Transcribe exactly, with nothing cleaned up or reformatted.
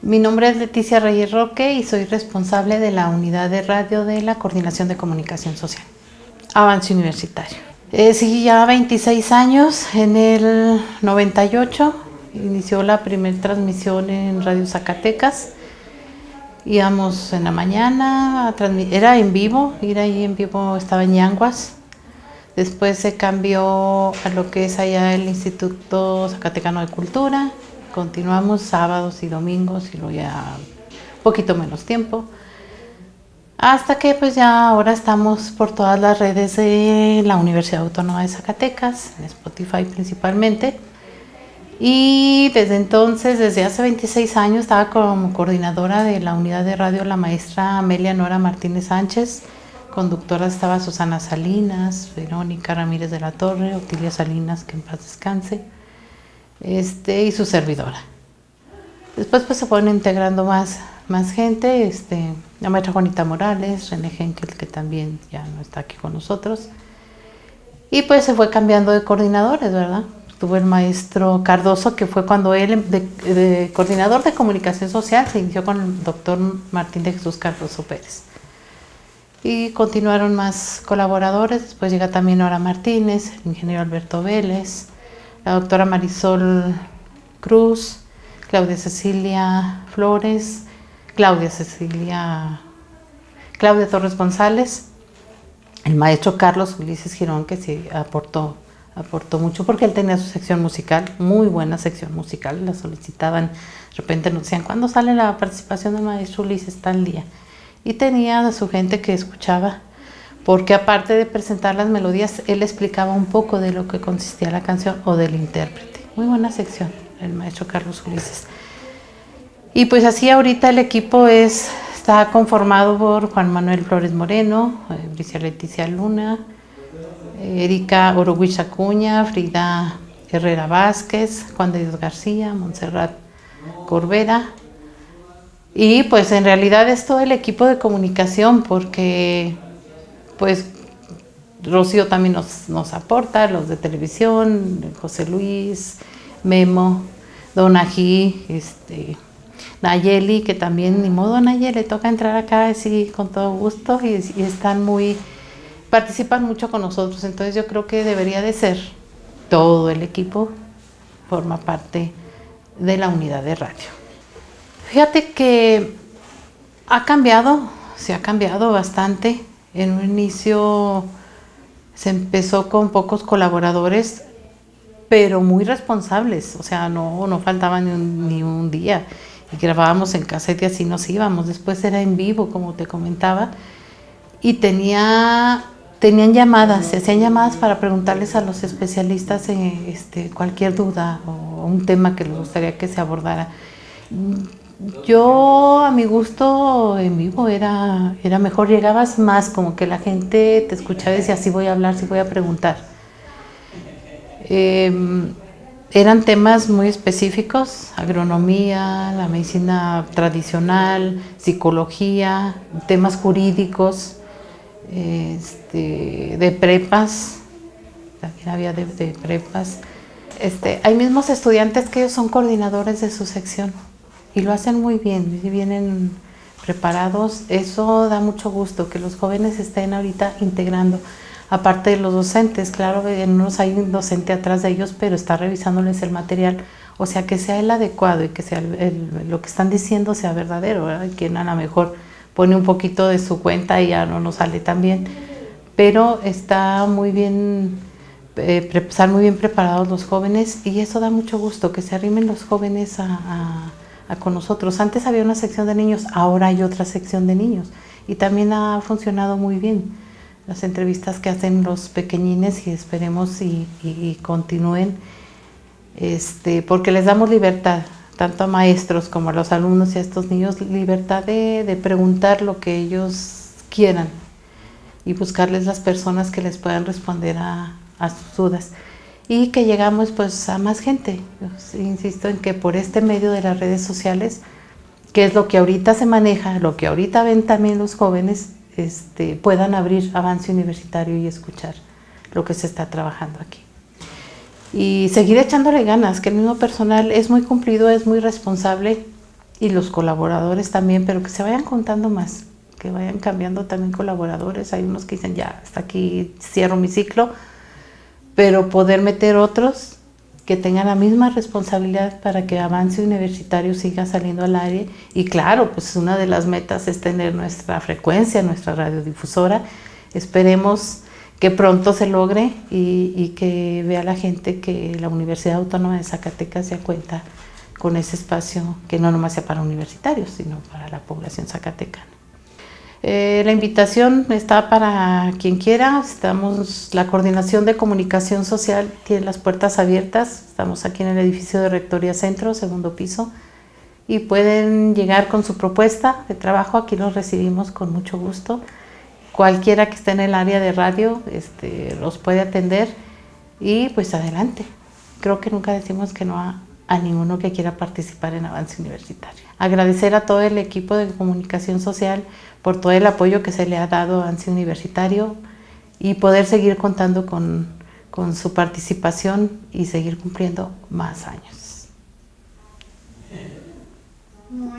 Mi nombre es Leticia Reyes Roque y soy responsable de la unidad de radio de la Coordinación de Comunicación Social, Avance Universitario. Eh, sí, ya veintiséis años, en el noventa y ocho inició la primera transmisión en Radio Zacatecas. Íbamos en la mañana, a era en vivo, ir ahí en vivo estaba en Yanguas. Después se cambió a lo que es allá el Instituto Zacatecano de Cultura. Continuamos sábados y domingos y luego ya un poquito menos tiempo. Hasta que pues ya ahora estamos por todas las redes de la Universidad Autónoma de Zacatecas, en Spotify principalmente. Y desde entonces, desde hace veintiséis años, estaba como coordinadora de la unidad de radio la maestra Amelia Nora Martínez Sánchez. Conductora estaba Susana Salinas, Verónica Ramírez de la Torre, Otilia Salinas, que en paz descanse, este, y su servidora. Después pues se fueron integrando más, más gente, este, la maestra Juanita Morales, René Henkel, que también ya no está aquí con nosotros. Y pues se fue cambiando de coordinadores, ¿verdad? Estuvo el maestro Cardoso, que fue cuando él, de, de coordinador de comunicación social, se inició con el doctor Martín de Jesús Cardoso Pérez. Y continuaron más colaboradores, después llega también Nora Martínez, el ingeniero Alberto Vélez, la doctora Marisol Cruz, Claudia Cecilia Flores, Claudia Cecilia, Claudia Torres González, el maestro Carlos Ulises Girón, que sí aportó, aportó mucho porque él tenía su sección musical, muy buena sección musical, la solicitaban, de repente nos decían, ¿cuándo sale la participación del maestro Ulises tal día? Y tenía a su gente que escuchaba, porque aparte de presentar las melodías, él explicaba un poco de lo que consistía la canción o del intérprete. Muy buena sección, el maestro Carlos Ulises. Y pues así ahorita el equipo es, está conformado por Juan Manuel Flores Moreno, eh, Bricia Leticia Luna, eh, Erika Oroguich Acuña, Frida Herrera Vázquez, Juan de Dios García, Montserrat Corbera. Y pues en realidad es todo el equipo de comunicación, porque pues Rocío también nos, nos aporta, los de televisión, José Luis, Memo, Don Ají, este, Nayeli, que también, ni modo Nayeli, le toca entrar acá sí, con todo gusto y, y están muy, participan mucho con nosotros, entonces yo creo que debería de ser todo el equipo, forma parte de la unidad de radio. Fíjate que ha cambiado, se ha cambiado bastante. En un inicio se empezó con pocos colaboradores, pero muy responsables, o sea, no, no faltaba ni un, ni un día. Y grabábamos en cassette y así nos íbamos. Después era en vivo, como te comentaba, y tenía, tenían llamadas, se hacían llamadas para preguntarles a los especialistas eh, este, cualquier duda o un tema que les gustaría que se abordara. Yo, a mi gusto, en vivo era, era mejor, llegabas más, como que la gente te escuchaba y decía, sí voy a hablar, sí voy a preguntar. Eh, eran temas muy específicos, agronomía, la medicina tradicional, psicología, temas jurídicos, este, de prepas, también había de, de prepas. Este, hay mismos estudiantes que ellos son coordinadores de su sección. Y lo hacen muy bien, vienen preparados. Eso da mucho gusto, que los jóvenes estén ahorita integrando. Aparte de los docentes, claro, en unos hay un docente atrás de ellos, pero está revisándoles el material. O sea, que sea el adecuado y que sea el, el, lo que están diciendo sea verdadero, ¿verdad? Quien a lo mejor pone un poquito de su cuenta y ya no nos sale tan bien. Pero está muy bien, eh, están muy bien preparados los jóvenes y eso da mucho gusto, que se arrimen los jóvenes a... a con nosotros. Antes había una sección de niños, ahora hay otra sección de niños y también ha funcionado muy bien las entrevistas que hacen los pequeñines y esperemos y, y, y continúen, este, porque les damos libertad, tanto a maestros como a los alumnos y a estos niños, libertad de, de preguntar lo que ellos quieran y buscarles las personas que les puedan responder a, a sus dudas. Y que llegamos pues a más gente. Yo insisto en que por este medio de las redes sociales, que es lo que ahorita se maneja, lo que ahorita ven también los jóvenes, este, puedan abrir Avance Universitario y escuchar lo que se está trabajando aquí. Y seguir echándole ganas, que el mismo personal es muy cumplido, es muy responsable y los colaboradores también, pero que se vayan contando más, que vayan cambiando también colaboradores. Hay unos que dicen, ya, hasta aquí cierro mi ciclo, pero poder meter otros que tengan la misma responsabilidad para que Avance Universitario siga saliendo al aire. Y claro, pues una de las metas es tener nuestra frecuencia, nuestra radiodifusora. Esperemos que pronto se logre y, y que vea la gente que la Universidad Autónoma de Zacatecas ya cuenta con ese espacio que no nomás sea para universitarios, sino para la población zacatecana. Eh, la invitación está para quien quiera. Estamos, la Coordinación de Comunicación Social tiene las puertas abiertas. Estamos aquí en el edificio de Rectoría Centro, segundo piso, y pueden llegar con su propuesta de trabajo. Aquí los recibimos con mucho gusto. Cualquiera que esté en el área de radio este, los puede atender y pues adelante. Creo que nunca decimos que no a, a ninguno que quiera participar en Avance Universitario. Agradecer a todo el equipo de comunicación social por todo el apoyo que se le ha dado a Avance Universitario y poder seguir contando con, con su participación y seguir cumpliendo más años.